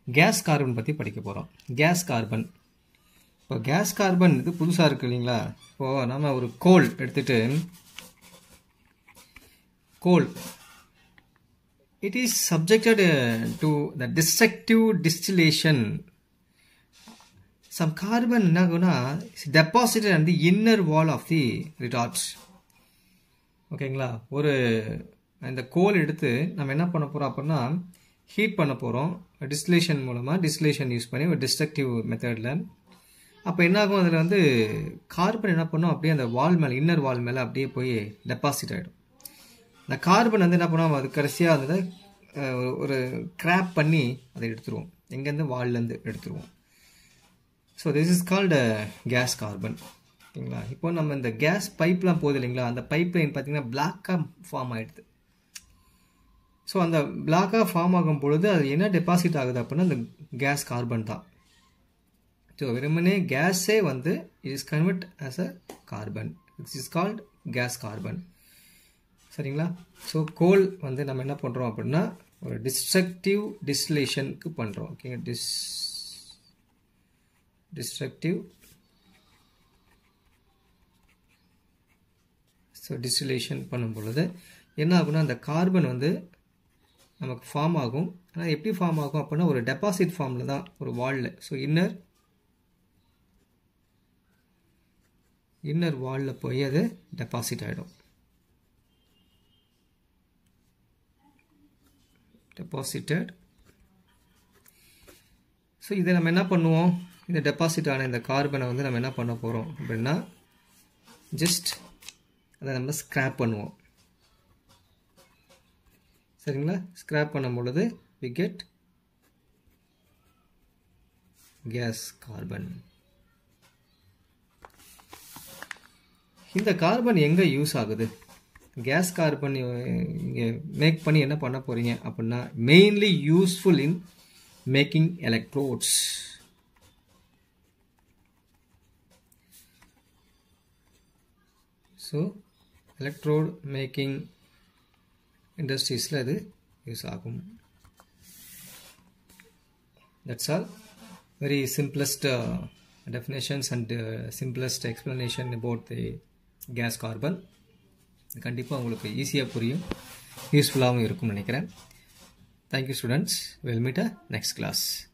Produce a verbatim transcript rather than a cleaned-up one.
Case carbon பற்றி படிக்க போகிறோம். Gas carbon. இப்போ கேஸ் கார்பன் இது புதுசாக இருக்குது இல்லைங்களா? இப்போது நம்ம ஒரு கோல் எடுத்துகிட்டு கோல் it is subjected uh, to the destructive distillation. Some carbon is deposited on the inner wall of the retards. ஓகேங்களா? ஒரு இந்த கோல் எடுத்து நம்ம என்ன பண்ண போகிறோம் அப்படின்னா ஹீட் பண்ண போகிறோம் டிஸ்டிலேஷன் மூலமாக. டிஸ்டிலேஷன் யூஸ் பண்ணி ஒரு டிஸ்ட்ரக்டிவ் மெத்தடில். அப்போ என்ன ஆகும், அதில் வந்து கார்பன் என்ன பண்ணும், அப்படியே அந்த வால் மேலே இன்னர் வால் மேலே அப்படியே போய் டெபாசிட் ஆகிடும். இந்த கார்பன் வந்து என்ன பண்ணுவோம், அது கடைசியாக வந்து ஒரு கிராப் பண்ணி அதை எடுத்துருவோம், எங்கேருந்து வால்லேருந்து எடுத்துருவோம். So this is called gas carbon. ஓகேங்களா? இப்போ நம்ம இந்த கேஸ் பைப்லாம் போகுது இல்லைங்களா, அந்த பைப் லைன் பார்த்தீங்கன்னா பிளாக்காக ஃபார்ம் ஆகிடுது. ஸோ அந்த பிளாக்காக ஃபார்ம் ஆகும் பொழுது அது என்ன டெபாசிட் ஆகுது அப்படின்னா அந்த கேஸ் கார்பன் தான். ஸோ வெறுமனே கேஸே வந்து it is convert as a carbon. It's is called gas carbon. சரிங்களா? ஸோ கோல் வந்து நம்ம என்ன பண்ணுறோம் அப்படின்னா ஒரு டிஸ்ட்ரக்டிவ் டிஸ்டிலேஷனுக்கு பண்ணுறோம். ஓகேங்க, டிஸ் டிஸ்ட்ரக்டிவ் ஸோ டிஸ்டிலேஷன் பண்ணும் பொழுது என்ன ஆகும்னா அந்த கார்பன் வந்து நமக்கு ஃபார்ம் ஆகும். ஆனால் எப்படி ஃபார்ம் ஆகும் அப்படின்னா ஒரு டெபாசிட் ஃபார்மில் தான், ஒரு வாலில். ஸோ இன்னர் இன்னர் வாலில் போய் அது டெபாசிட் ஆகிடும். டெபாசிட்டட். ஸோ இதை நம்ம என்ன பண்ணுவோம், இந்த டெபாசிட் ஆன இந்த கார்பனை வந்து நம்ம என்ன பண்ண போகிறோம் அப்படின்னா ஜஸ்ட் அதை நம்ம ஸ்க்ராப் பண்ணுவோம். சரிங்களா? ஸ்க்ராப் பண்ணும் பொழுது we get கேஸ் கார்பன். இந்த கார்பன் எங்கே யூஸ் ஆகுது? கேஸ் கார்பன் இங்கே மேக் பண்ணி என்ன பண்ண போகிறீங்க அப்படின்னா mainly useful in making electrodes. So electrode making இண்டஸ்ட்ரீஸில் அது யூஸ் ஆகும். That's all. Very simplest definitions and simplest explanation about the gas carbon. கண்டிப்பாக உங்களுக்கு ஈஸியாக புரியும், யூஸ்ஃபுல்லாகவும் இருக்கும்னு நினைக்கிறேன். Thank you students. Will meet a next class.